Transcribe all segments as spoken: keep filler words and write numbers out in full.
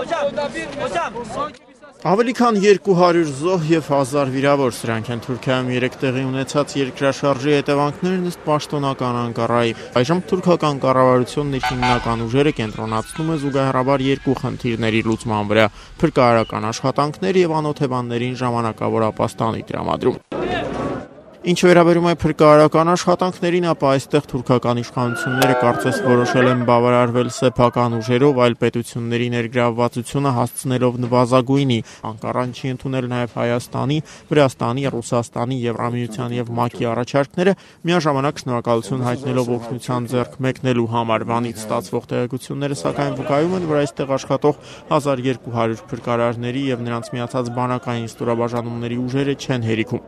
Ավելի քան երկու հարյուր զոհ և հազար վիրավոր, սրանք են Թուրքիայում երեկ տեղի ունեցած երկրաշարժի հետևանքներն ըստ պաշտոնական Անկարայի։ Այժմ թուրքական կառավարությունն իր հիմնական ուժերը կենտրոնացնում է զուգահեռաբար երկու խնդիրների լուծման վրա՝ փրկարարական աշխատանքներ և անօթևաններին ժամանակավոր ապաստանի տրամադրում։ Ինչ վերաբերում է փրկարարական աշխատանքներին, ապա այստեղ թուրքական իշխանությունները կարծես որոշել են բավարարվել սեփական ուժերով, այլ պետությունների ներգրավվածությունը հասցնելով նվազագույնի։ Անկարան չի ընդունել նաև Հայաստանի, Վրաստանի, Ռուսաստանի, Եվրամիության և ՄԱԿ-ի առաջարկները, միաժամանակ շնորհակալություն հայտնելով օգնության ձեռք մեկնելու համար։ Վանից ստացվող տեղեկությունները սակայն վկայում են, որ այստեղ աշխատող հազար երկու հարյուր փրկարարների և նրանց միացած բանակային ստորաբաժանումների ուժերը չեն հերիքում։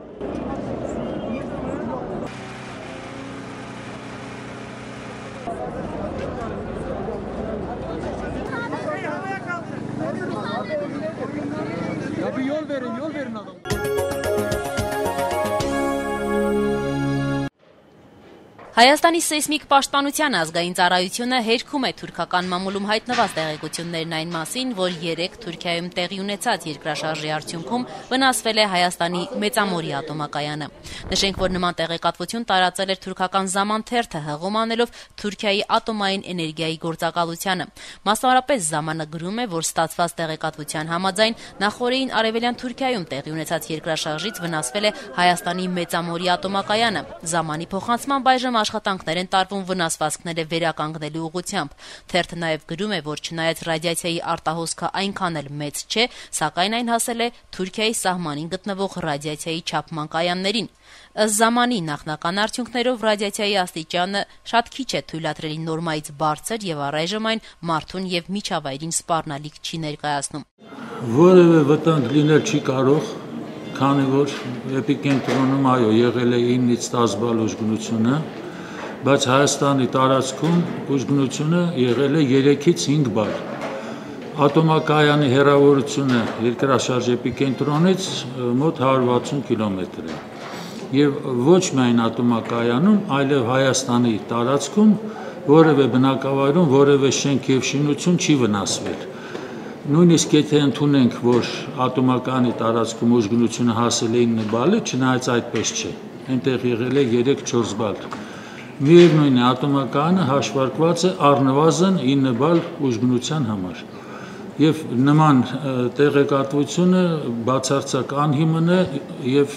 Հայաստանի սեյսմիկ պաշտպանության ազգային ծառայությունը հերքում է թուրքական մամուլում հայտնված տեղեկություններն այն մասին, որ երեկ Թուրքիայում տեղի ունեցած երկրաշարժի արդյունքում վնասվել է Հայաստանի Մեծամորի ատոմակայանը։ Նշենք, որ նման տեղեկատվություն տարածել էր թուրքական Zaman թերթը, հղում անելով Թուրքիայի ատոմային էներգիայի գործակալությանը։ Մասնավորապես Zaman-ը գրում է, որ ստացված տեղեկատվության համաձայն նախօրեին արևելյան Թուրքիայում տեղի ունեցած երկրաշարժից վնասվել է Հայաստանի Մեծամորի ատոմակայանը։ Zaman-ի փոխանցմամբ այժմ աշխատանքներ են տարվում վնասվածքները վերականգնելու ուղղությամբ։ Թերթը նաև գրում է, որ չնայած ռադիացիայի արտահոսքը այնքան էլ մեծ չէ, սակայն այն հասել է Թուրքիայի սահմանին գտնվող ռադիացիայի չափման կայաններին։ Ըստ Zaman-ի նախնական արդյունքներով ռադիացիայի աստիճանը շատ քիչ է թույլատրելի նորմայից բարձր եւ առայժմ այն մարդուն եւ միջավայրին սպառնալիք չի ներկայացնում։ Որևէ վտանգ լինել չի կարող, քանի որ էպիկենտրոնում այո եղել է իննից տասը բալ ուժգնությունը, բայց Հայաստանի տարածքում ուժգնությունը եղել է երեքից հինգ բալ։ Ատոմակայանի հեռավորությունը երկրաշարժ էպիկենտրոնից մոտ հարյուր վաթսուն կիլոմետր է։ Եվ ոչ միայն ատոմակայանում, այլև Հայաստանի տարածքում որևէ բնակավայրում որևէ շենք եւ շինություն չի վնասվել։ Նույնիսկ եթե ընդունենք, որ ատոմակայանի տարածքում ուժգնությունը հասել է ինը բալի, չնայած այդպես չէ, այնտեղ եղել է երեք-չորս բալ։ Միևնույն է, ատոմակայանը հաշվարկված է առնվազն ինը բալ ուժգնության համար։ Եվ նման տեղեկատվությունը բացարձակ անհիմն է եւ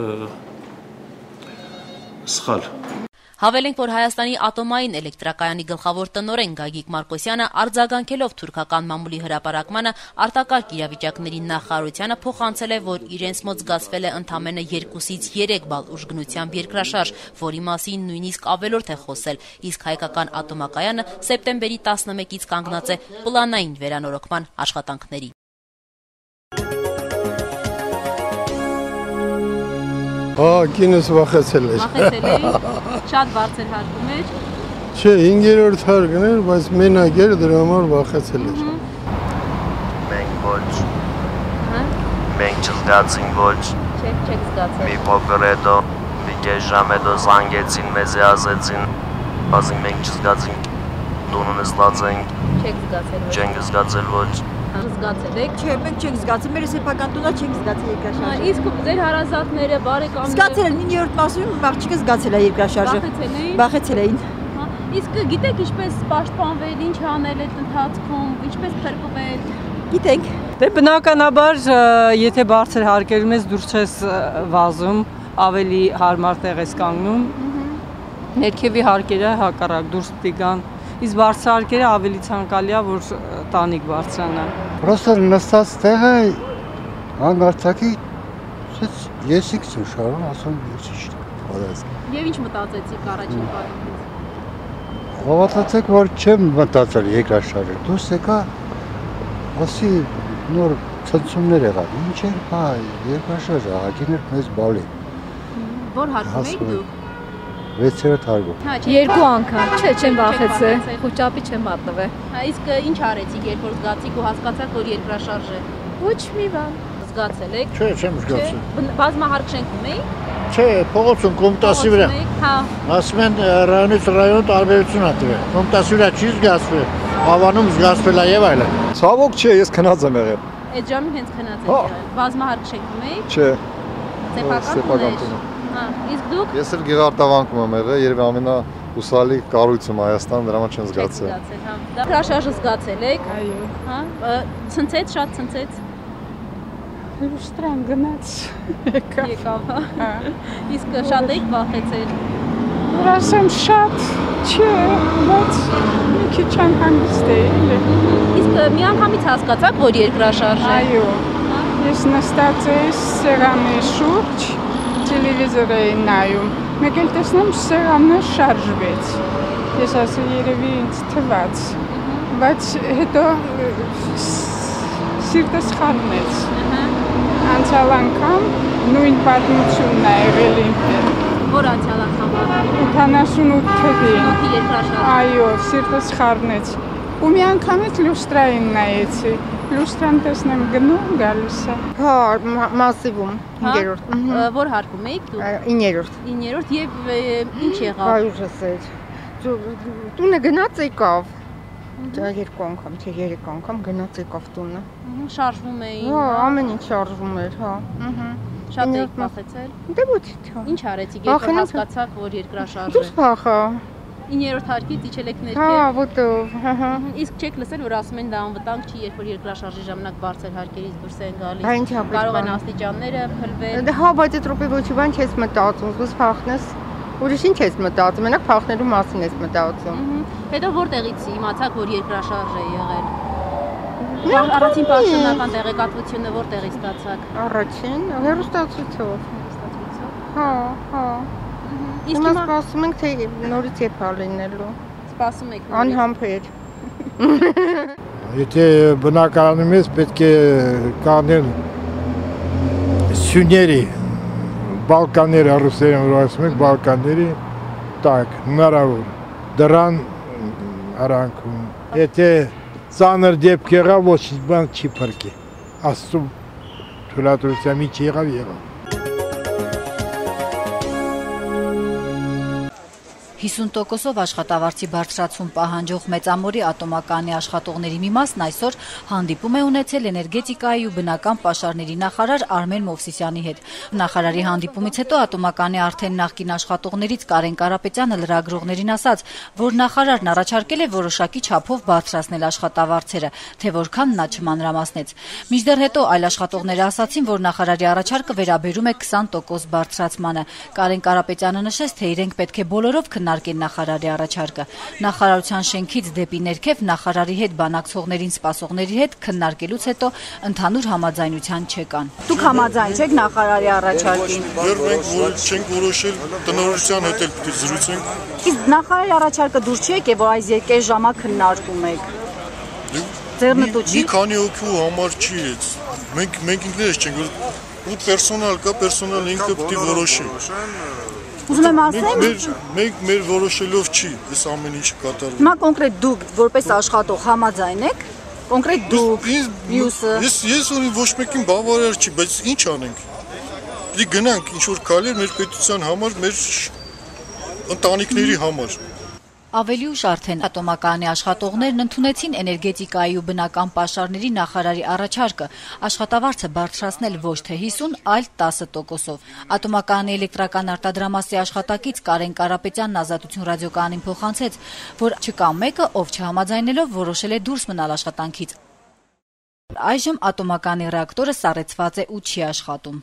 սխալ։ Հավելենք, որ Հայաստանի ատոմային էլեկտրակայանի գլխավոր տնօրեն Գագիկ Մարկոսյանը արձագանքելով թուրքական մամուլի հրապարակմանը արտակարգ իրավիճակների նախարարությանը փոխանցել է, որ իրենց մոտ զգացվել է ընդամենը երկուսից երեք բալ ուժգնությամբ երկրաշարժ, որի մասին նույնիսկ ավելորդ է խոսել, իսկ հայկական ատոմակայանը սեպտեմբերի տասնմեկից կանգնած է պլանային վերանորոգման աշխատանքների։ Հա, կինս վախեցել էր։ Վախեցել էր։ Շատ բարձր հարկում էր։ Չէ, հինգերորդ հարկն էր, բայց մենակ էր, դրա համար վախեցել էր։ Մենք ոչ։ Հա։ Մենք չզգացինք ոչ։ Չէ, չեք զգացել։ Մի փոքր հետո, մի կես ժամ հետո զանգեցին, մեզ ասեցին, ասին մենք չզգացինք, տունը նստածենք։ Չեք զգացել ոչ։ Չենք զգացել ոչ։ Զգացել եք։ Չէ, մենք չենք զգացել, մեր սեփական տունը չենք զգացել երկրաշարժը։ Իսկ ձեր հարազատները, բարեկամները զգացել են իններորդ մասում աղջիկը զգացել է երկրաշարժը։ Վախեցել էին։ Վախեցել էին։ Իսկ գիտեք ինչպես պաշտպանվել, ինչ անել այդ ընթացքում, ինչպես փրկվել։ Գիտենք։ Դե բնականաբար, եթե բարձր հարկերում ես դուրս ես վազում, ավելի հարմար տեղ ես կանգնում։ Ներքևի հարկերը հակառակ դուրս պիտի գան։ Իսկ բարձր հարկերը ավելի ցանկալի է, որ տանիք բարձրանա։ Պրոստը նստած տեղը հանգարցակի եսիք եմ շարում, ասում ճիշտ արած։ Եվ ինչ մտածեցիք առաջին բանից։ Հավատացեք, որ չեմ մտածել երկրաշարժը։ Դուրս եկա, ասի նոր ցնցումներ եղավ։ Ինչ էր, հա, երկրաշարժը հագին էր մեզ բալի։ Որ հարկում եք դուք։ վեցերորդ հարկում։ Երկու անգամ, չէ, չեմ վախեցել, խոճապի չեմ մատնվել։ Իսկ ինչ արեցիք, երբ որ զգացիք ու հասկացաք, որ երկրաշարժ է։ Ոչ մի բան։ Զգացել եք։ Չէ, չեմ զգացել։ Բազմահարկ շենքում եք։ Չէ, փողոցում Կոմտասի վրա։ Հա։ Ասում են ռայոնից ռայոն տարբերություն ա տվել։ Կոմտասի վրա չի զգացվել։ Հավանում զգացել է եւ այլն։ Ցավոք չէ, ես քնած եմ եղել։ Այդ ժամին հենց քնած եք եղել։ Բազմահարկ շենքում եք։ Չէ։ Սեփական տուն։ Հա, իսկ դուք։ Ես էլ գեղարտավանքում եմ եղել, երևի ամենա ուսալի կառույցում Հայաստան, դրա համար չեմ զգացել։ Հա։ Երկրաշարժը զգացել եք։ Այո։ Հա, ցնցեց, շատ ցնցեց։ Լուստրան գնաց եկավ։ Եկավ, հա։ Իսկ շատ եք վախեցել։ Ասեմ շատ չէ, բայց մի քիչ անհանգիստ էի։ Իսկ միանգամից հասկացաք, որ երկրաշարժ է։ Այո։ Ես նստած էի սեղանի շուրջ, տելևիզոր էի նայում։ Մեկ էլ տեսնեմ սեղանը շարժվեց։ Ես ասի երևի ինձ թվաց, բայց հետո սիրտս խառնեց։ Անցյալ անգամ նույն պատմությունն է եղել ինձ։ Որ անցյալ անգամ ութանասունութ թվին։ Երկրաշարժ։ Այո, սիրտս խառնեց։ Ու մի անգամից լուստրային նայեցի։ Լուստրան տեսնեմ գնում գալիս է։ Հա, մասիվում հինգերորդ։ Որ հարկում եք դու։ իններորդ։ իններորդ եւ ինչ եղավ։ Բայուժս էր։ Տունը գնաց եկավ։ Դա երկու անգամ, թե երեք անգամ գնաց եկավ տունը։ Շարժվում էին։ Հա, ամեն ինչ շարժվում էր, հա։ Ահա։ Շատ եք վախեցել։ Դե ոչ, հա։ Ինչ արեցիք, երբ հասկացաք, որ երկրաշարժ է։ Դուրս փախա։ իններորդ հարկից իջել եք ներքև։ Հա, ոտով, հա։ Իսկ չեք լսել, որ ասում են դա անվտանգ չի, երբ որ երկրաշարժի ժամանակ բարձր հարկերից դուրս են գալիս։ Դա ինչ է։ Կարող են աստիճանները փլվել։ Դե հա, բայց այդ րոպե ոչ բան չես մտածում, դուս փախնես։ Ուրիշ ինչ ես մտածում, մենակ փախնելու մասին ես մտածում։ Հետո որտեղից իմացաք, որ երկրաշարժ է եղել։ Առաջին պաշտոնական տեղեկատվությունը որտեղից ստացաք։ Առաջին հեռուստացույցով։ Հա, հա։ Իսկ հիմա սպասում ենք, թե նորից երբ է լինելու։ Սպասում եք նորից։ Անհամբեր։ Եթե բնակարանում ես, պետք է կանեն սյուների, բալկանները, ռուսերեն որ ասում ենք, բալկանների, տակ, հնարավոր, դրան արանքում։ Եթե ծանր դեպք եղավ, ոչ բան չի փրկի։ Աստծո թույլատրության մեջ եղավ, եղավ։ հիսուն տոկոսով աշխատավարձի բարձրացում պահանջող Մեծամորի ատոմականի աշխատողների մի մասն այսօր հանդիպում է ունեցել էներգետիկայի ու բնական պաշարների նախարար Արմեն Մովսիսյանի հետ։ Նախարարի հանդիպումից հետո ատոմականի արդեն նախկին աշխատողներից Կարեն Կարապետյանը լրագրողներին ասաց, որ նախարարն առաջարկել է որոշակի չափով բարձրացնել աշխատավարձերը, թե որքան նա չմանրամասնեց։ Մինչդեռ հետո այլ աշխատողները ասացին, որ նախարարի առաջարկը վերաբերում է քսան տոկոս բարձրացմանը։ Կարեն Կարապետյանը նշեց, թե իրենք պետք է բոլորով քննարկեն նախարարի առաջարկը։ Նախարարության շենքից դեպի ներքև նախարարի հետ բանակցողներին սպասողների հետ քննարկելուց հետո ընդհանուր համաձայնության չեկան։ Դուք համաձայն չեք նախարարի առաջարկին։ Դեռ մենք չենք որոշել, տնօրենության հետ էլ պետք է զրուցենք։ Իսկ նախարարի առաջարկը դուր չի եկել, որ այս երկու ժամա քննարկում եք։ Ձեռնտու չի։ Մի քանի հոգու համար չի էս։ Մենք մենք ինքներս չենք, որ պերսոնալ կա, պերսոնալ ինքը պետք է որոշի։ Ուզում եմ ասեմ, մենք մեր որոշելով չի, այս ամեն ինչը կատարվում։ Հիմա կոնկրետ դուք որպես աշխատող համաձայն եք, կոնկրետ դուք, մյուսը։ Ես ես ունի ոչ մեկին բավարար չի, բայց ինչ անենք։ Պետք է գնանք ինչ որ քայլեր մեր պետության համար, մեր ընտանիքների համար։ Ավելի ուշ արդեն ատոմականի աշխատողներն ընդունեցին էներգետիկայի ու բնական պաշարների նախարարի առաջարկը աշխատավարձը բարձրացնել ոչ թե հիսուն, այլ տասը տոկոսով։ Ատոմականի էլեկտրական արտադրամասի աշխատակից Կարեն Կարապետյանն Ազատություն ռադիոկայանին փոխանցեց, որ չկա մեկը, ով չհամաձայնելով որոշել է դուրս մնալ աշխատանքից։ Այժմ ատոմականի ռեակտորը սառեցված է ու չի աշխատում։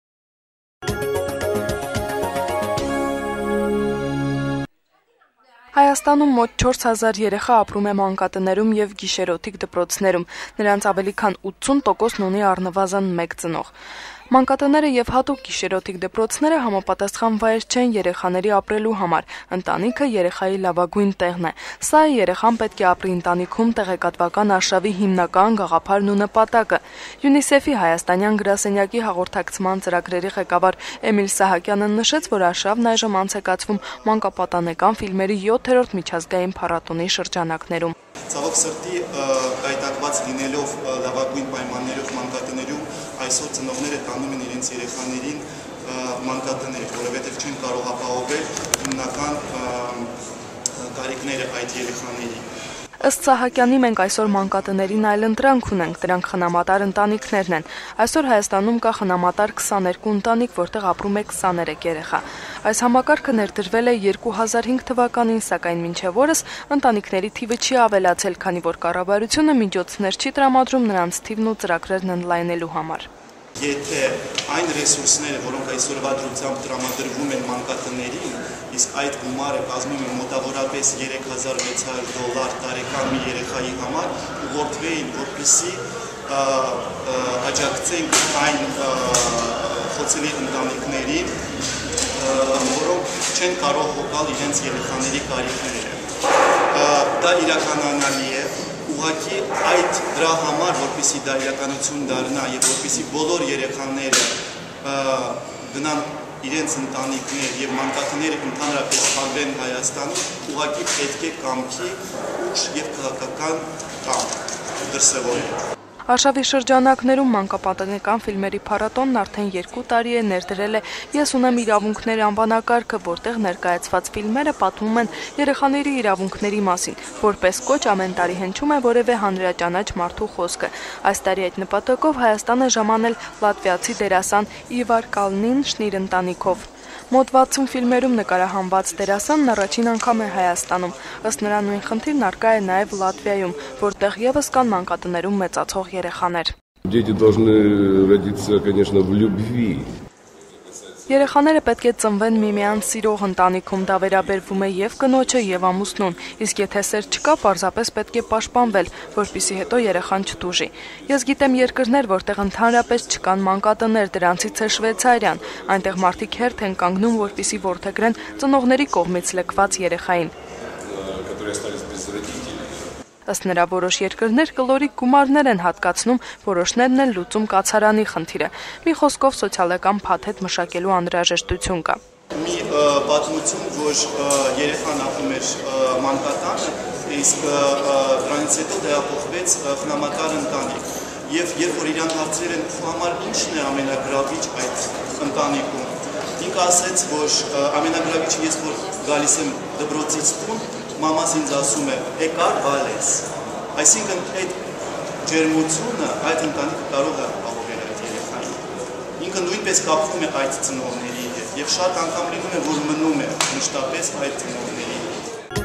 Հայաստանում մոտ չորս հազար երեխա ապրում է մանկատներում եւ գիշերօթիկ դպրոցներում, նրանց ավելի քան ութսուն տոկոսն ունի առնվազն մեկ ծնող։ Մանկատները եւ հատուկ գիշերօթիկ դպրոցները համապատասխան վայր չեն երեխաների ապրելու համար, ընտանիքը երեխայի լավագույն տեղն է։ Սա է երեխան պետք է ապրի ընտանիքում տեղեկատվական արշավի հիմնական գաղափարն ու նպատակը։ ՅՈՒՆԻՍԵՖ-ի հայաստանյան գրասենյակի հաղորդակցման ծրագրերի ղեկավար Էմիլ Սահակյանը նշեց, որ արշավն այժմ անց է կացվում մանկապատանեկան ֆիլմերի յոթերորդ միջազգային փառատոնի շրջանակներում։ Ցավոք սրտի գայթակված լինելով լավագույն պայմաններով մանկատներում այսօր ծնողները տանում են իրենց երեխաներին մանկատներ, որովհետև չեն կարող ապահովել հիմնական կարիքները այդ երեխաների։ Ըստ Սահակյանի մենք այսօր մանկատներին այլ ընտրանք ունենք, դրանք խնամատար ընտանիքներն են։ Այսօր Հայաստանում կա խնամատար քսաներկու ընտանիք, որտեղ ապրում է քսաներեք երեխա։ Այս համակարգը ներդրվել է երկու հազար հինգ թվականին, սակայն մինչև օրս ընտանիքների թիվը չի ավելացել, քանի որ կառավարությունը միջոցներ չի տրամադրում նրանց թիվն ու ծրագրերն ընդլայնելու համար։ Եթե այն ռեսուրսները, որոնք այսօրվա դրությամբ տրամադրվում են մանկատներին, իսկ այդ գումարը կազմում է մոտավորապես երեք հազար վեց հարյուր դոլար տարեկան մի երեխայի համար, ուղղորդվեին, որպեսզի աջակցենք այն խոցելի ընտանիքներին, որոնք չեն կարող հոգալ իրենց երեխաների կարիքները։ Դա իրականանալի է։ Ուղղակի այդ դրա համար, որպեսզի դա իրականություն դառնա եւ որպեսզի բոլոր երեխաները գնան իրենց ընտանիքներ եւ մանկատները ընդհանրապես խաղերեն Հայաստանում, ուղղակի պետք է կամքի ուժ եւ քաղաքական կամք դրսեւորել։ Արշավի շրջանակներում մանկապատանեկան ֆիլմերի փառատոնն արդեն երկու տարի է ներդրել է «Ես ունեմ իրավունքներ» անվանակարգը, որտեղ ներկայացված ֆիլմերը պատմում են երեխաների իրավունքների մասին, որպես կոչ ամեն տարի հնչում է որևէ հանրաճանաչ մարդու խոսքը։ Այս տարի այդ նպատակով Հայաստան է ժամանել լատվիացի դերասան Իվար Կալնինշն իր ընտանիքով։ Մոտ վաթսուն ֆիլմերում նկարահանված դերասանն առաջին անգամ է Հայաստանում, ըստ նրա նույն խնդիրն առկա է նաև Լատվիայում, որտեղ եւս կան մանկատներում մեծացող երեխաներ։ Дети должны родиться, конечно, в любви. Երեխաները պետք է ծնվեն միմյանց սիրող ընտանիքում, դա վերաբերվում է եւ կնոջը եւ ամուսնուն, իսկ եթե սեր չկա, պարզապես պետք է պաշտպանվել, որpիսի հետո երեխան չտուժի։ Ես գիտեմ երկրներ, որտեղ ընդհանրապես չկան մանկատներ, դրանցից է Շվեյցարիան, այնտեղ մարդիկ հերթ են կանգնում, որpիսի որդեգրեն ծնողների կողմից լքված երեխային։ Ըստ նրա որոշ երկրներ կլորիկ գումարներ են հատկացնում, որոշներն են լուծում կացարանի խնդիրը։ Մի խոսքով սոցիալական փաթեթ մշակելու անհրաժեշտություն կա։ Մի պատմություն, որ երեխան ապրում էր մանկատանը, իսկ դրանից հետո տեղափոխվեց խնամատար ընտանիք։ Եվ երբ որ իրան հարցրել են ու համար ինչն է ամենագրավիչ այդ ընտանիքում, ինքը ասեց, որ ամենագրավիչը ես որ գալիս եմ դպրոցից տուն, մամաս ինձ ասում է, եկար վալես։ Այսինքն այդ ջերմությունը այդ ընտանիքը կարող է ապահովել այդ երեխային։ Ինքը նույնպես կապվում է այդ ծնողների հետ եւ շատ անգամ լինում է, որ մնում է մշտապես այդ ծնողների հետ։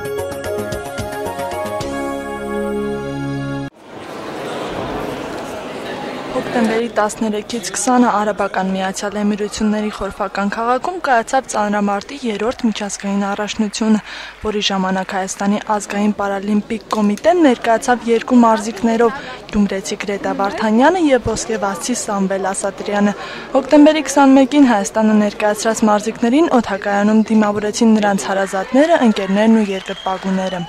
Հոկտեմբերի տասներեքից քսանը Արաբական Միացյալ Էմիրությունների խորհրդական քաղաքում կայացավ ծանրամարտի երրորդ միջազգային առաջնությունը, որի ժամանակ Հայաստանի ազգային պարալիմպիկ կոմիտեն ներկայացավ երկու մարզիկներով՝ գյումրեցի Գրետա Վարդանյանը եւ ոսկեվազցի Սամվել Ասատրյանը։ Հոկտեմբերի քսանմեկին Հայաստանը ներկայացրած մարզիկներին օդակայանում դիմավորեցին նրանց հարազատները, ընկերներն ու երկրպագուները։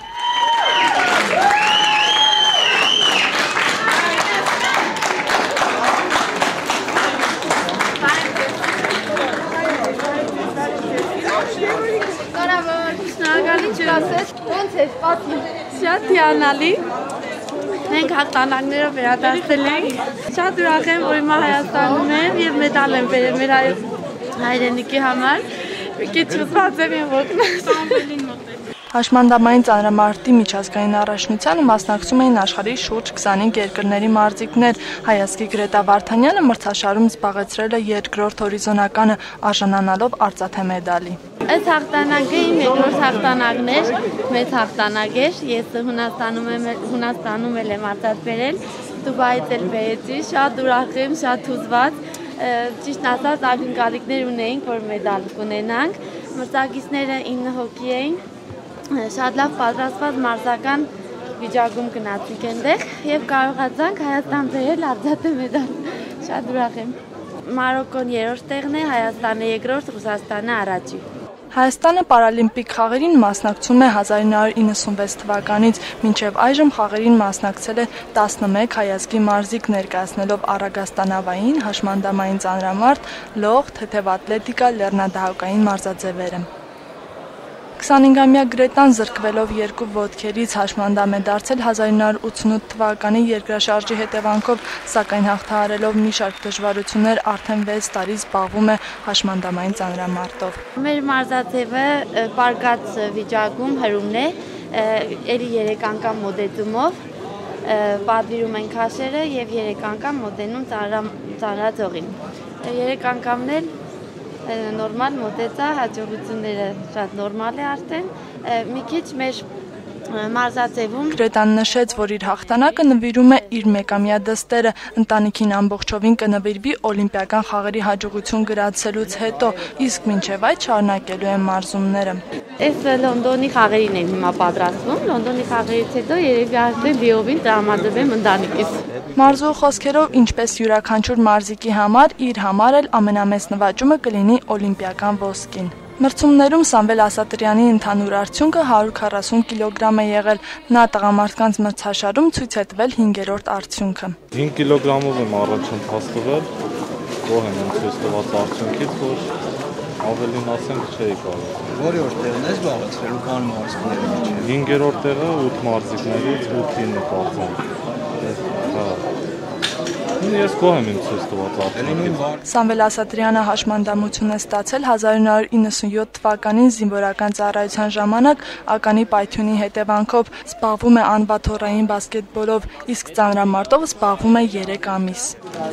Ոնց է, պատմի։ Շատ հիանալի։ Մենք հաղթանակներով վերադարձել ենք։ Շատ ուրախ եմ, որ հիմա Հայաստանում եմ եւ մեդալ եմ բերել մեր հայրենիքի համար։ Քիչ ուզված եմ ողնալ։ Հաշմանդամային ծանրամարտի միջազգային առաջնությանը մասնակցում էին աշխարհի շուրջ քսանհինգ երկրների մարզիկներ։ Հայաստանի Գրետա Վարդանյանը մրցաշարում զբաղեցրել է երկրորդ հորիզոնականը, արժանանալով Արծաթե մեդալի։ Այս հաղթանակը իմ երկրորդ հաղթանակն էր, մեծ հաղթանակ էր։ Ես Հունաստանում եմ Հունաստանում եմ արծաթ բերել, Դուբայից էլ բերեցի, շատ ուրախ եմ, շատ հուզված։ Ճիշտ ասած, ակնկալիքներ ունեինք, որ մեդալ կունենանք։ Մրցակիցները ինը հոգի էին։ Շատ լավ պատրաստված մարզական վիճակում գնացինք այնտեղ եւ կարողացանք Հայաստան բերել արծաթե մեդալ։ Շատ ուրախ եմ։ Մարոկոն երրորդ տեղն է, Հայաստանը երկրորդ, Ռուսաստանը առաջին։ Հայաստանը պարալիմպիկ խաղերին մասնակցում է հազար ինը հարյուր իննսունվեց թվականից, մինչև այժմ խաղերին մասնակցել է տասնմեկ հայազգի մարզիկ, ներկայացնելով առագաստանավային, հաշմանդամային ծանրամարտ, լող, թեթև ատլետիկա, լեռնադահուկային մարզաձևերը։ քսանհինգամյա Գրետան զրկվելով երկու ոտքերից հաշմանդամ է դարձել հազար ինը հարյուր ութսունութ թվականի երկրաշարժի հետևանքով, սակայն հաղթահարելով մի շարք դժվարություններ արդեն վեց տարի զբաղվում է հաշմանդամային ծանրամարտով։ Մեր մարզաձևը պարկած վիճակում հրումն է, էլի երեք անգամ մոդեցումով պատվիրում են քաշերը եւ երեք անգամ մոդենում ծանրաձողին։ Երեք անգամն էլ նորմալ մոտեցա, հաջողությունները շատ նորմալ է արդեն, մի քիչ մեր մարզաձևում։ Գրետան նշեց, որ իր հաղթանակը նվիրում է իր մեկամյա դստերը, ընտանիքին ամբողջովին կնվիրվի օլիմպիական խաղերի հաջողություն գրացելուց հետո, իսկ մինչև այդ շարունակելու են մարզումները։ Ես Լոնդոնի խաղերին եմ հիմա պատրաստվում, Լոնդոնի խաղերից հետո երևի արդեն լիովին տրամադրվեմ ընտանիքիս։ Մարզու խոսքերով, ինչպես յուրաքանչյուր մարզիկի համար, իր համար էլ ամենամեծ նվաճումը կլինի օլիմպիական ոսկին։ Մրցումներում Սամվել Ասատրյանի ընդհանուր արդյունքը հարյուր քառասուն կիլոգրամ է եղել, նա տղամարդկանց մրցաշարում ցույց է տվել հինգերորդ արդյունքը։ հինգ կիլոգրամով եմ առաջընթաց տվել, գոհ եմ ցույց տված արդյունքից, որ ավելին ասենք չէի կարող։ Որի՞որ տեղն ես զբաղեցրել ու կան մարզիկների մեջ։ հինգերորդ տեղը ութ մարզիկներից ութին նկատում։ Ես գոհ եմ ցույց տված արդյունքից։ Սամվել Ասատրյանը հաշմանդամություն է ստացել հազար նույն հարյուր իննսունյոթ թվականին զինվորական ծառայության ժամանակ ականի պայթյունի հետևանքով, զբաղվում է անվաթոռային բասկետբոլով, իսկ ծանրամարտով զբաղվում է երեք ամիս։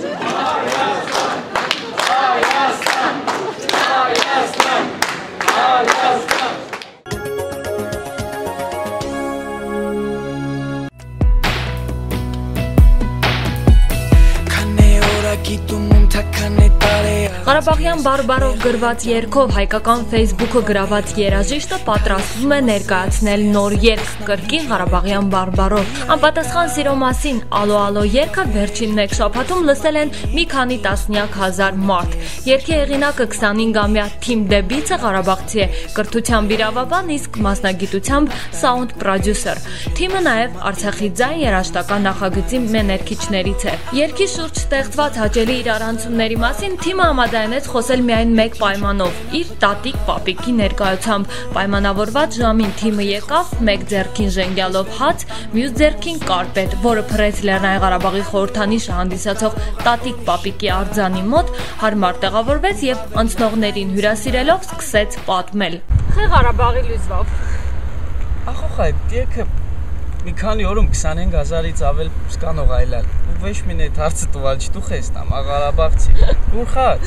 Ղարաբաղյան բարբառով գրված երգով հայկական ֆեյսբուքը գրաված երաժիշտը պատրաստվում է ներկայացնել նոր երգ կրկին ղարաբաղյան բարբառով։ Անպատասխան սիրո մասին ալո ալո երգը վերջին մեկ շաբաթում լսել են մի քանի տասնյակ հազար մարդ։ Երգի հեղինակը քսանհինգամյա Թիմ Դեբիցը ղարաբաղցի է, կրթությամբ իրավաբան, իսկ մասնագիտությամբ սաունդ պրոդյուսեր։ Թիմը նաև Արցախի ձայն երաժշտական նախագծի մեներքիչներից է։ Երգի շուրջ ստեղծված հաճելի իրարանցումների մասին թիմը համաձայնեց խոսել միայն մեկ պայմանով՝ իր տատիկ պապիկի ներկայությամբ։ Պայմանավորված ժամին թիմը եկավ մեկ ձեռքին ժենգյալով հաց, մյուս ձեռքին կարպետ, որը փռեց Լեռնային Ղարաբաղի խորհրդանիշը հանդիսացող տատիկ պապիկի արձանի մոտ, հարմար տեղավորվեց եւ անցնողներին հյուրասիրելով սկսեց պատմել։ Խե Ղարաբաղի լույզվավ։ Ախոխ այդ երգը մի քանի օրում քսանհինգ հազարից ավել սկանող այլալ։ Ու ոչ մին այդ հարցը տուալ չտուխես տամ, աղարաբաղցի։ Ուր խաց։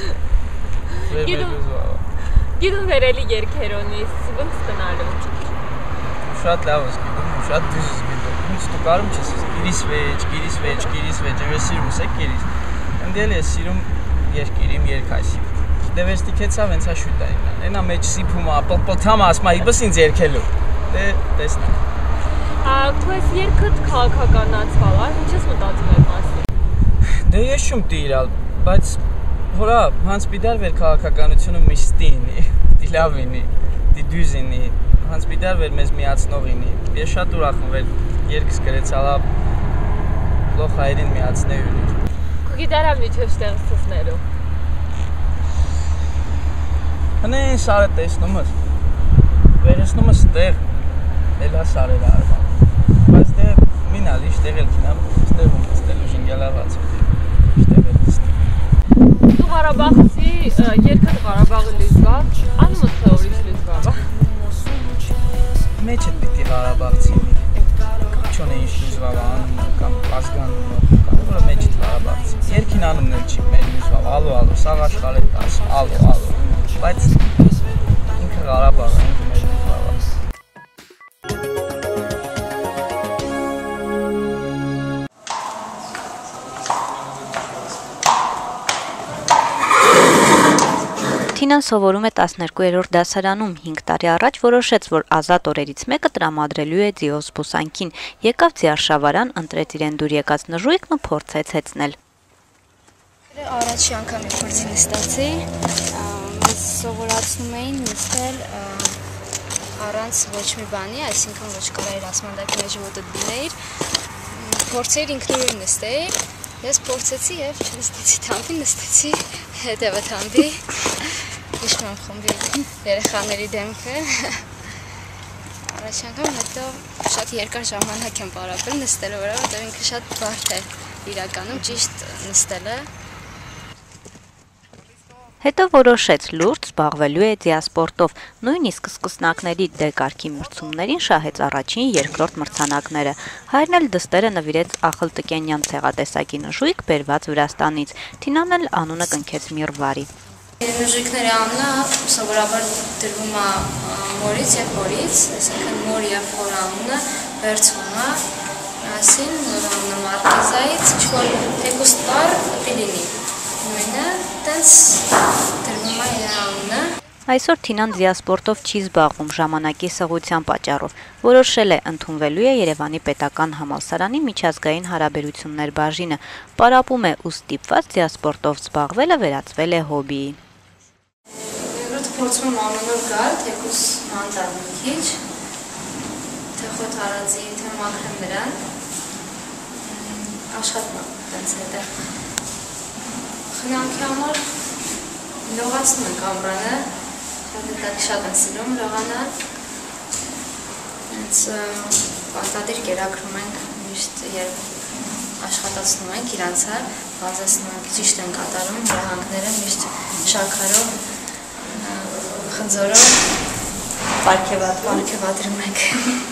Գիտում վերելի երկերոնից, ոնց տնալու։ Շատ լավ ես գիտում, շատ դուզ ես գիտում։ Ոնց դու կարում չես, գիրիս վեճ, գիրիս վեճ, գիրիս վեճ, ես սիրում ես գիրիս։ Ընդել ես սիրում երկիրիմ երկայսի։ Դե վեստիքեցավ հենց է շուտային։ Այնա մեջ սիփում է, պլպլթամ ասմա, իբս ինձ երկելու։ Դե տեսնենք։ Դու ես երկդ քաղաքականացվալ, այ ինչ ես մտածում այդ մասին։ Դե ես շում տիրալ, բայց հորա հանց պիտար վեր քաղաքականությունը միշտինի, դիլավինի, դիդյուզինի, հանց պիտար վեր մեզ միացնողինի։ Ես շատ ուրախ եմ վեր երկս գրեցալա լոխ հայրին միացնեյ ունի։ Քո գիտարա միջև ստեղծություններու։ Հնեն սարը տեսնում ես, վերեսնում ես տեղ, էլա սարերը արվա։ Բայց դե մինալ իշտեղ էլ կինամ, ստեղում ստելու ժինգյալավաց իշտեղ էլ ստեղ։ Դու Ղարաբաղցի երկդ Ղարաբաղը լույզվավ, անմոտ թե ուրիշ լույզվավ։ Մեջ էտ պիտի Ղարաբաղցի չոն է ինչ լույզվավ անում կամ ազգանում, կամ որը մեջ էտ Ղարաբաղցի։ Երկին անումն էլ չի մեր լույզվավ, ալո ալո, սաղ աշխալ էտ ասում, ալո ալո, բայց ինքը Ղարաբաղ է, ինքը մեր լույզվավ ասում։ Թինան սովորում է տասներկուերորդ դասարանում, հինգ տարի առաջ որոշեց, որ ազատ օրերից մեկը տրամադրելու է ձիոս բուսանքին, եկավ ձիարշավարան, ընտրեց իրեն դուր եկած նժույգն ու փորձեց հեծնել։ Առաջի անգամ է փորձի նստացի, մեզ սովորացնում էին նստել առանց ոչ մի բանի, այսինքն ոչ կարայր ասմանդակի մեջ ոտը դնեիր, փորձեր ինքնուրույն նստեիր, ես փորձեցի և չնստեցի թամբի, նստեցի հետևը թամբի, հիշում եմ խումբի երեխաների դեմքը, առաջ անգամ հետո շատ երկար ժամանակ եմ պարապել նստելու վրա, որտեղ ինքը շատ բարդ է իրականում ճիշտ նստելը։ Հետո որոշեց լուրջ զբաղվելու է դիասպորտով, նույնիսկ սկսնակների դեկարգի մրցումներին շահեց առաջին, երկրորդ մրցանակները։ Հայրն էլ դստերը նվիրեց Ախլտկենյան ցեղատեսակի նժույգ բերված Վրաստանից, Թինան էլ անունը կնքեց Միրվարի։ Նժույգների անունը սովորաբար դրվում է մորից եւ հորից, այսինքն մոր եւ հոր անունը վերցվում է, այսին անունը Մարկիզայից, ինչ-որ թեկուս տար պետք է լինի։ Նույնը տենց դրվում է իր անունը։ Այսօր Թինան դիասպորտով չի զբաղվում ժամանակի սղության պատճառով, որոշել է ընդունվելու է Երևանի պետական համալսարանի միջազգային հարաբերություններ բաժինը, պարապում է ու ստիպված դիասպորտով զբաղվելը վերածվել է հոբիի։ Երկրորդ փորձում եմ ամենուր գալ, թեկուս մանտալ մի քիչ, թե խոտ հարածի, թե մաքրեմ նրան, աշխատում եմ տենց հետեղ։ Խնամքի համար լողացնում ենք ամրանը, շատ հետակ շատ են սիրում լողանալ, հենց պարտադիր կերակրում ենք միշտ երբ աշխատացնում ենք իրանցը, բազացնում ենք, ճիշտ են կատարում, հրահանգները միշտ շաքարով, խնձորով պարգևատրում ենք։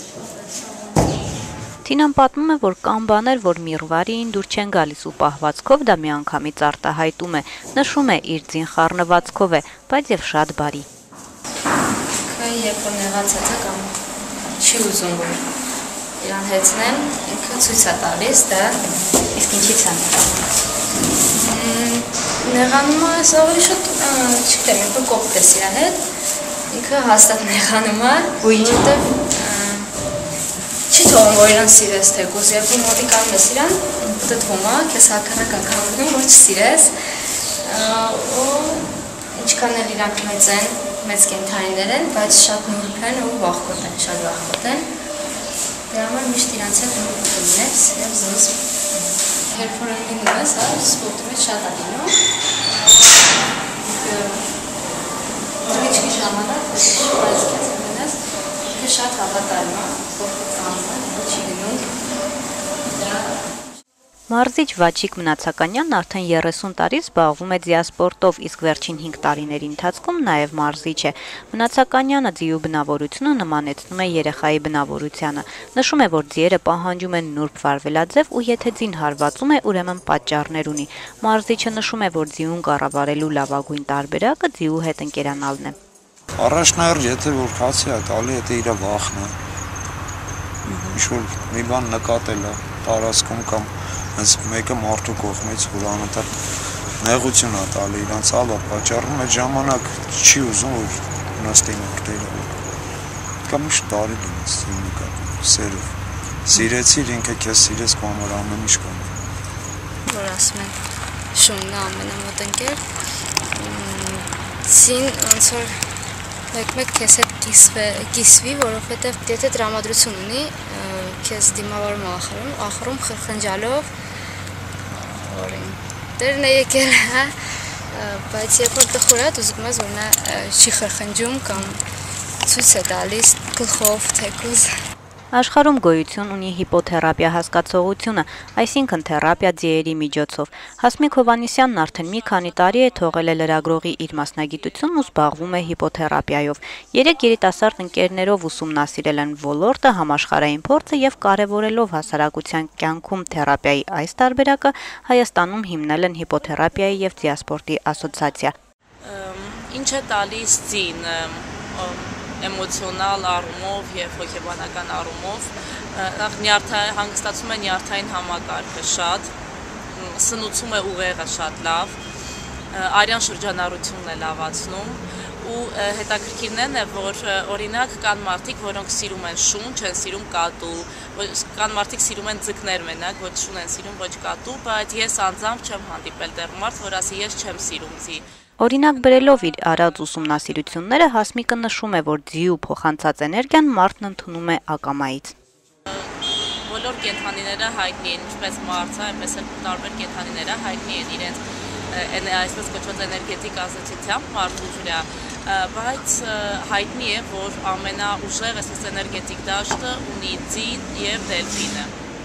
Թինան պատմում է, որ կան բաներ, որ Միրվարիին դուր չեն գալիս ու պահվածքով դա միանգամից արտահայտում է, նշում է իր ձին խառնվածքով է, բայց եւ շատ բարի։ Երբ որ նեղացած է կամ չի ուզում որ իրան հեծնեն, ինքը ցույց է տալիս դա, իսկ ինչի՞ց է նեղանում։ Նեղանում է, ավելի շուտ, չգիտեմ, ինքը կոպտ է իր հետ, ինքը հաստատ նեղանում է, որտեղ չի թողում, որ իրան սիրես թեկուզ, երբ որ մոտիկանում ես իրան, դդվում է, քեզ հակառակ ակամվում, որ չսիրես, ու ինչքան էլ իրանք մեծ են, մեծ կենդանիներ են, բայց շատ նուրբ են ու վախկոտ են, շատ վախկոտ են, դրա համար միշտ իրանց հետ նուրբ լինես և զզում։ Երբ որ լինում ես, սպորտում ես շատ է լինում, դրվիչքի ժամանակ, բայց քեզ մենես, շատ հավատալում է, Մարզիչ Վաչիկ Մնացականյանն արդեն երեսուն տարի զբաղվում է դիասպորտով, իսկ վերջին հինգ տարիների ընթացքում նաև մարզիչ է։ Մնացականյանը ձիու բնավորությունը նմանեցնում է երեխայի բնավորությանը։ Նշում է, որ ձիերը պահանջում են նուրբ վարվելաձև ու եթե ձին հարվածում է, ուրեմն պատճառներ ունի։ Մարզիչը նշում է, որ ձիուն կառավարելու լավագույն տարբերակը ձիու հետ ընկերանալն է։ Առաջնահերթ, եթե որ քացի է տալի, եթե իր վախն է, ինչ-որ մի բան նկատել է, տարածքում կամ հենց մեկը մարդու կողմից, որ անընդհատ նեղություն է տալի իրանց ալա պատճառում, այդ ժամանակ չի ուզում, որ նստի նկտերը, կամ միշտ տարի լինես ձին նկատում, սերով, սիրեցիր, ինքը քեզ սիրես կու համար ամեն ինչ կոմ։ Որ ասում են շունն է ամենամոտ ընկեր, ձին ոնց որ մեկ-մեկ քեզ հետ կիսվի, որովհետև եթե տրամադրություն ունի, քեզ դիմավորում ախրում, ախրում խրխնջալով, որ դերն է եկել, բայց երբ որ տխուր է, դու զգում ես, որ նա չի խրխնջում կամ ցույց է տալիս գլխով, թեկուզ։ Աշխարհում գոյություն ունի հիպոթերապիա հասկացողությունը, այսինքն թերապիա ձիերի միջոցով։ Հասմիկ Հովհաննիսյանն արդեն մի քանի տարի է թողել է լրագրողի իր մասնագիտությունն ու զբաղվում է հիպոթերապիայով։ Երեք երիտասարդ ընկերներով ուսումնասիրել են ոլորտը, համաշխարհային փորձը եւ կարևորելով հասարակության կյանքում թերապիայի այս տարբերակը, Հայաստանում հիմնել են հիպոթերապիայի եւ դիասպորտի ասոցիացիա։ Ինչ է տալիս ձին էմոցիոնալ առումով եւ հոգեբանական առումով, հանգստացում է նյարդային համակարգը շատ, սնուցում է ուղեղը շատ լավ, արյան շրջանառությունն է լավացնում ու հետաքրքիրն է, որ օրինակ կան մարդիկ, որոնք սիրում են շուն, չեն սիրում կատու, կան մարդիկ սիրում են ձկներ մենակ, ոչ շուն են սիրում, ոչ կատու, բայց ես անձամբ չեմ հանդիպել դեռ մարդ, որ ասի ես չեմ սիրում ձի։ Օրինակ բերելով իր արած ուսումնասիրությունները, Հասմիկը նշում է, որ ձիու փոխանցած էներգիան մարդն ընդունում է ակամայից։ Բոլոր կենդանիները հայտնի են, ինչպես մարդը, այնպես էլ տարբեր կենդանիները հայտնի են իրենց այսպես կոչված էներգետիկ ազդեցությամբ մարդու վրա, բայց հայտնի է, որ ամենաուժեղ այսպես էներգետիկ դաշտը ունի ձին եւ դելֆինը։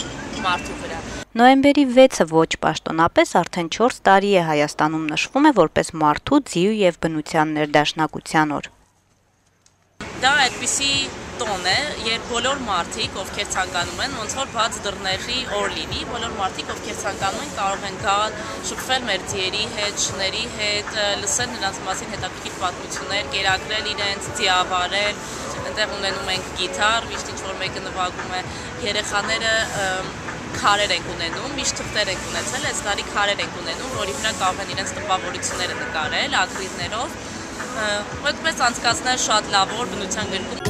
մարդու վրա։ Նոյեմբերի վեցը ոչ պաշտոնապես արդեն չորս տարի է Հայաստանում նշվում է որպես մարդու, ձիու եւ բնության ներդաշնակության օր։ Դա այդպիսի տոն է, երբ բոլոր մարդիկ, ովքեր ցանկանում են, ոնց որ բաց դռների օր լինի, բոլոր մարդիկ, ովքեր ցանկանում են, կարող են գալ, շփվել մեր ձիերի հետ, շների հետ, լսել նրանց մասին հետաքրքիր պատմություններ, կերակրել իրենց, ձիավարել, այնտեղ ունենում ենք գիտար, միշտ ինչ-որ մեկը նվագում է, երեխաները քարեր ենք ունենում, միշտ թղթեր ենք ունեցել, այս տարի քարեր ենք ունենում, որի վրա կարող են իրենց տպավորությունները նկարել, ակրիլներով, այդպես անցկացնել շատ լավ օր բնության գրքում։